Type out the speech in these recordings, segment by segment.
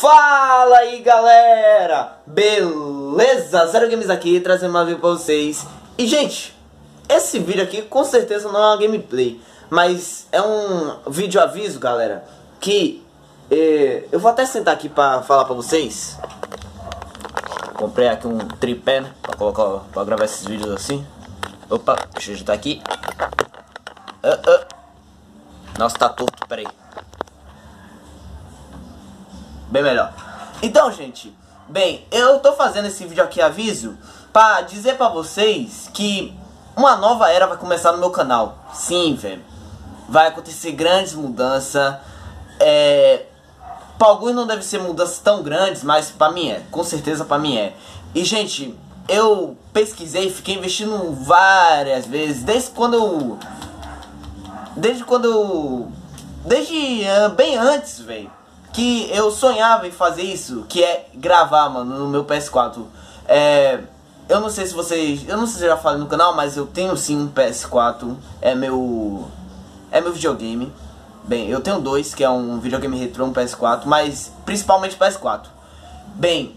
Fala aí galera, beleza? Zero Games aqui, trazendo uma vídeo pra vocês. E gente, esse vídeo aqui com certeza não é uma gameplay, mas é um vídeo aviso galera, que eu vou até sentar aqui pra falar pra vocês. Comprei aqui um tripé, né, pra colocar, pra gravar esses vídeos assim. Opa, deixa eu ajeitar aqui. Nossa, tá torto, peraí. Bem melhor. Então, gente, bem, eu tô fazendo esse vídeo aqui aviso pra dizer pra vocês que uma nova era vai começar no meu canal. Sim, velho. Vai acontecer grandes mudanças. Pra alguns não deve ser mudanças tão grandes, mas pra mim é. Com certeza pra mim é. E, gente, eu pesquisei, fiquei investindo várias vezes. Desde bem antes, velho, que eu sonhava em fazer isso, que é gravar, mano, no meu PS4. Eu não sei se vocês, eu não sei se eu já falei no canal, mas eu tenho sim um PS4, é meu videogame. Bem, eu tenho dois, que é um videogame retrô, um PS4, mas principalmente PS4. Bem,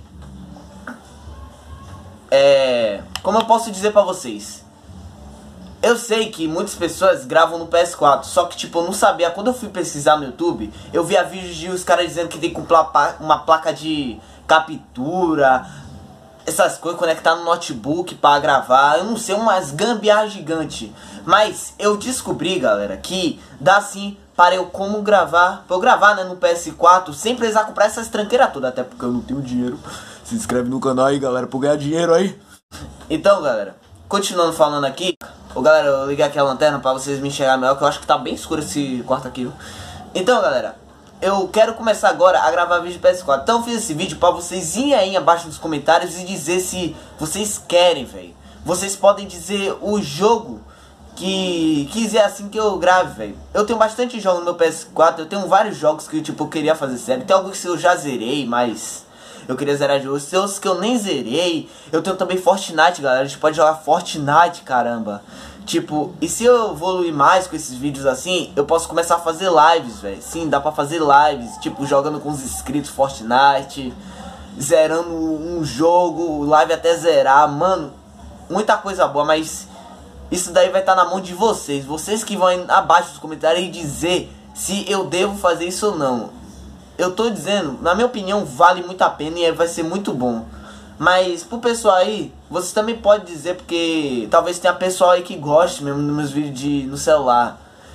como eu posso dizer pra vocês? Eu sei que muitas pessoas gravam no PS4, só que tipo, eu não sabia. Quando eu fui pesquisar no YouTube, eu via vídeos de os caras dizendo que tem que comprar uma placa de captura, essas coisas, conectar no notebook pra gravar. Eu não sei, umas gambiarra gigante. Mas eu descobri, galera, que dá sim para eu gravar, né, no PS4, sem precisar comprar essas tranqueiras todas, até porque eu não tenho dinheiro. Se inscreve no canal aí, galera, pra eu ganhar dinheiro aí. Então, galera, continuando falando aqui. Ô galera, eu liguei aqui a lanterna pra vocês me enxergar melhor, que eu acho que tá bem escuro esse quarto aqui, viu? Então galera, eu quero começar agora a gravar vídeo PS4. Então eu fiz esse vídeo pra vocês irem aí abaixo nos comentários e dizer se vocês querem, velho. Vocês podem dizer o jogo que quiser assim que eu grave, velho. Eu tenho bastante jogos no meu PS4, eu tenho vários jogos que tipo, eu queria fazer série. Tem alguns que eu já zerei, mas eu queria zerar de outros. Tem outros que eu nem zerei. Eu tenho também Fortnite, galera. A gente pode jogar Fortnite, caramba. Tipo, e se eu evoluir mais com esses vídeos assim, eu posso começar a fazer lives, velho. Sim, dá pra fazer lives. Tipo, jogando com os inscritos Fortnite, zerando um jogo, live até zerar. Mano, muita coisa boa, mas isso daí vai estar na mão de vocês. Vocês que vão aí abaixo nos comentários e dizer se eu devo fazer isso ou não. Eu tô dizendo, na minha opinião, vale muito a pena e vai ser muito bom. Mas pro pessoal aí, vocês também podem dizer, porque talvez tenha pessoal aí que goste mesmo dos meus vídeos no celular.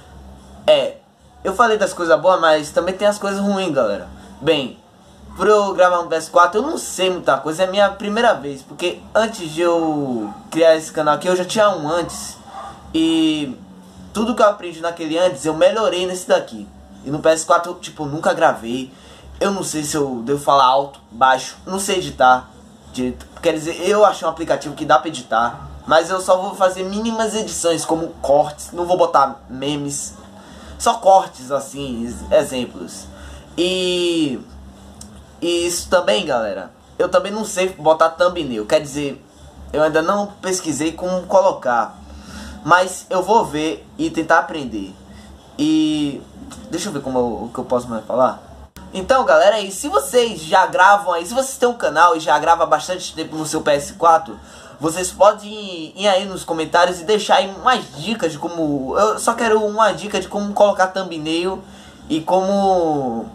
Eu falei das coisas boas, mas também tem as coisas ruins, galera. Bem, por eu gravar no PS4, eu não sei muita coisa, é a minha primeira vez. Porque antes de eu criar esse canal aqui, eu já tinha um antes. E tudo que eu aprendi naquele antes, eu melhorei nesse daqui. E no PS4 eu, tipo, nunca gravei. Eu não sei se eu devo falar alto, baixo, não sei editar. Quer dizer, eu achei um aplicativo que dá pra editar, mas eu só vou fazer mínimas edições, como cortes, não vou botar memes, só cortes assim, exemplos. E isso também, galera, eu também não sei botar thumbnail, quer dizer, eu ainda não pesquisei como colocar, mas eu vou ver e tentar aprender. E deixa eu ver o que eu posso mais falar. Então galera, e se vocês já gravam aí, se vocês têm um canal e já grava há bastante tempo no seu PS4, vocês podem ir aí nos comentários e deixar aí umas dicas de como... Eu só quero uma dica de como colocar thumbnail e como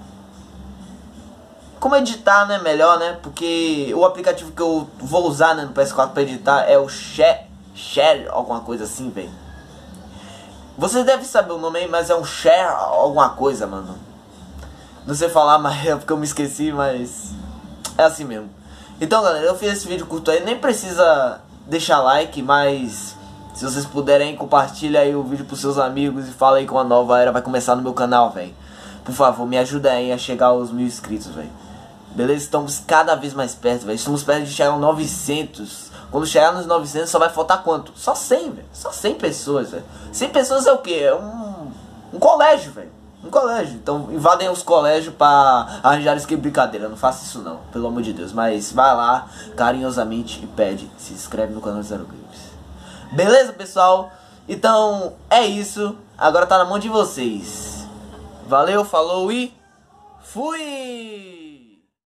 editar, né, melhor, né, porque o aplicativo que eu vou usar, né, no PS4 pra editar é o Share, alguma coisa assim, velho. Vocês devem saber o nome aí, mas é um Share alguma coisa, mano. Não sei falar, mas é porque eu me esqueci, mas é assim mesmo. Então galera, eu fiz esse vídeo curto aí, nem precisa deixar like, mas se vocês puderem, compartilha aí o vídeo pros seus amigos e fala aí que uma nova era vai começar no meu canal, velho. Por favor, me ajuda aí a chegar aos 1000 inscritos, velho. Beleza? Estamos cada vez mais perto, velho. Estamos perto de chegar aos 900. Quando chegar nos 900 só vai faltar quanto? Só 100, velho. Só 100 pessoas, velho. 100 pessoas é o quê? É um colégio, velho. Um colégio, então invadem os colégios pra arranjar isso que brincadeira. Não faça isso não, pelo amor de Deus. Mas vai lá, carinhosamente, e pede, se inscreve no canal Zero Games. Beleza, pessoal? Então, é isso. Agora tá na mão de vocês. Valeu, falou e fui!